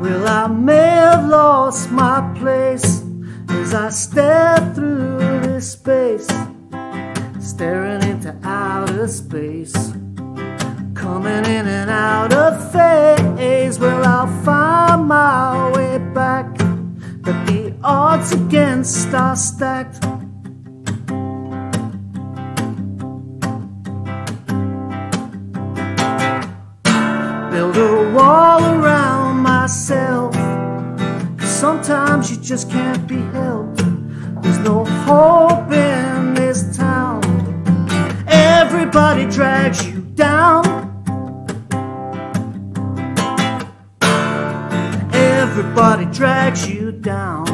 Well, I may have lost my place as I stare through this space, staring into outer space, coming in and out of phase. Well, I'll find my way back, but the odds against are stacked. Build a wall around myself, 'cause sometimes you just can't be helped. There's no hope in this town. Everybody drags you down. Everybody drags you down.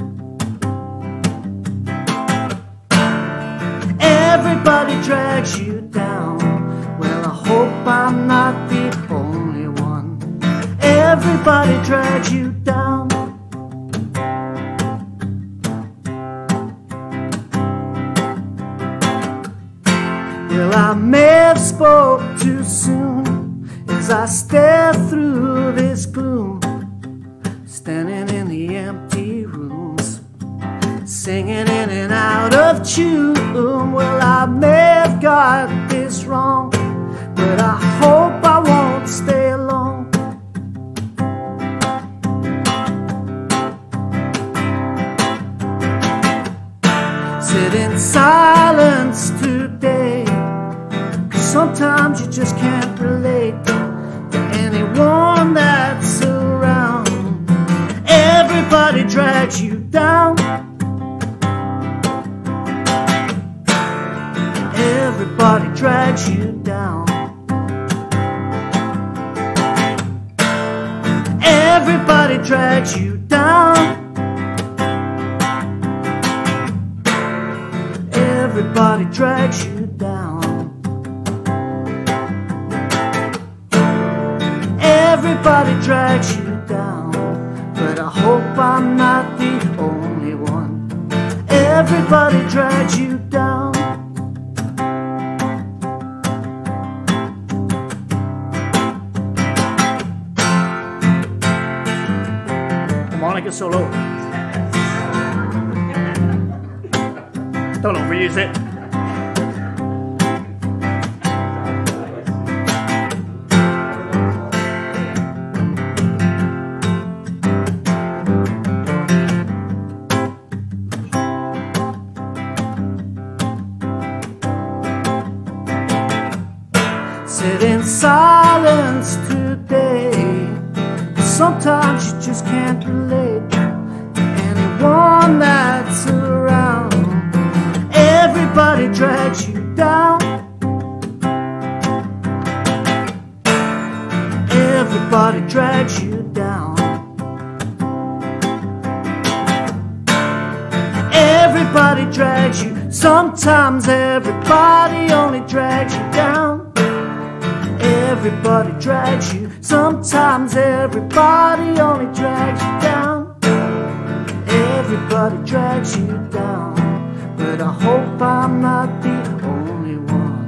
Everybody drags you down. Well, I hope I'm not the only one. Everybody drags you down. Well, I may have spoke too soon as I stare through this gloom, standing in the empty rooms, singing in and out of tune. Well, I may have got this wrong, but I hope I won't stay long. Sit in silence today, 'cause sometimes you just can't relate to anyone that's around. Everybody drags you down. Everybody drags you down. Everybody drags you down. Everybody drags you down. Everybody drags you down. But I hope I'm not the only one. Everybody drags you down. Harmonica solo. Don't overuse it. Sit in silence today. Sometimes you just can't relate to anyone that's around. Everybody drags you down. Everybody drags you down. Everybody drags you. Sometimes everybody only drags you down. Everybody drags you. Sometimes everybody only drags you down. Everybody drags you down. But I hope I'm not the only one.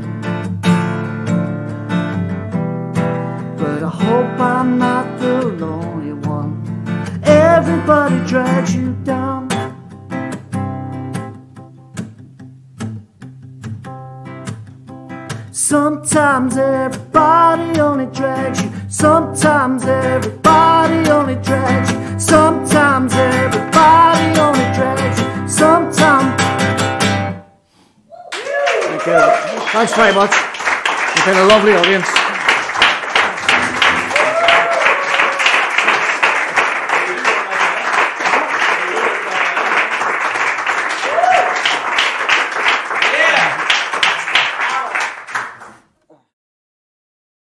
But I hope I'm not the lonely one. Everybody drags you down. Sometimes everybody only drags you. Sometimes everybody only drags you. Sometimes everybody only drags you. Sometimes. Thank you. Thanks very much. You've been a lovely audience.